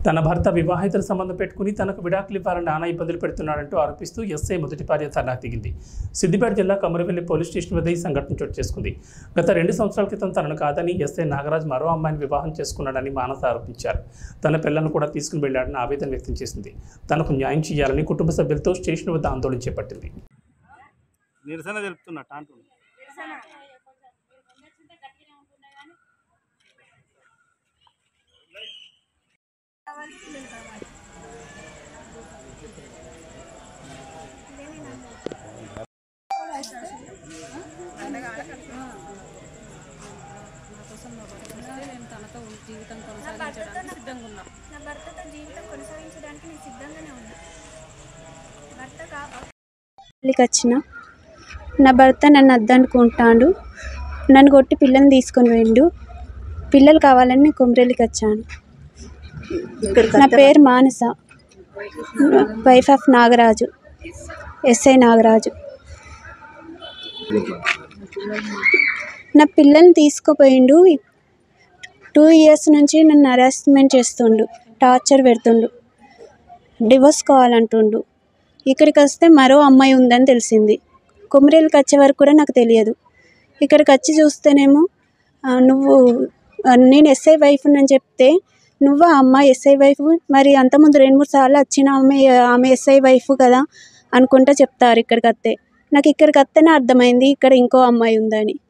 తన భర్త వివాహేతర సంబంధం పెట్టుకుని తనకు విడాకులు ఇవ్వాలని నానా ఇబ్బందులు పెడుతున్నాడంటూ ఆరోపిస్తూ ఎస్ఐ మొదటి భార్య ధర్నాకు దిగింది. సిద్దిపేట జిల్లా కమరవెల్లి పోలీస్ స్టేషన్ వద్ద ఈ సంఘటన చోటు చేసుకుంది. గత 2 సంవత్సరాల క్రితం తనను కాదని ఎస్ఐ నాగరాజ్ మరో అమ్మాయిని వివాహం చేసుకున్నాడని మానస ఆరోపించారు. తన పిల్లలను కూడా తీసుకుని వెళ్లాడని ఆవేదన వ్యక్తం చేసింది. తనకు న్యాయం చేయాలని కుటుంబ సభ్యులతో స్టేషన్ వద్ద ఆందోళన చేపట్టింది. నిరసన తెలుపుతున్నట్టు అంటున్నాను. తనతో జీవితం కొనసాగించడానికి సిద్ధంగా ఉన్నా. నా భర్తతో జీవితం కొనసాగించడానికి నేను సిద్ధంగానే ఉన్నా. వచ్చిన నా భర్త నన్ను అద్దనుకుంటాడు, నన్ను కొట్టి పిల్లల్ని తీసుకొని పోయిండు. పిల్లలు కావాలని నేను కొమరెల్లికి వచ్చాను. నా పేరు Manasa, wife of Nagaraju, SI Nagaraju. నా పిల్లల్ని తీసుకుపోయిండు. 2 years నుంచి నన్ను హరాస్మెంట్ చేస్తుండు, టార్చర్ పెడుతుండు, డివోర్స్ కావాలంటుండు. ఇక్కడికి వస్తే మరో అమ్మాయి ఉందని తెలిసింది. కొమరేలికి వచ్చే వరకు కూడా నాకు తెలియదు. ఇక్కడికి వచ్చి చూస్తేనేమో నేను ఎస్ఐ వైఫ్ అని చెప్తే, నువ్వు ఆ అమ్మాయి ఎస్ఐ వైఫ్, మరి అంతకుముందు 2-3 సార్లు వచ్చిన ఆమె ఎస్ఐ వైఫ్ కదా అనుకుంటా చెప్తారు. ఇక్కడికి వస్తే నాకు ఇక్కడికి వస్తేనే అర్థమైంది ఇక్కడ ఇంకో అమ్మాయి ఉందని.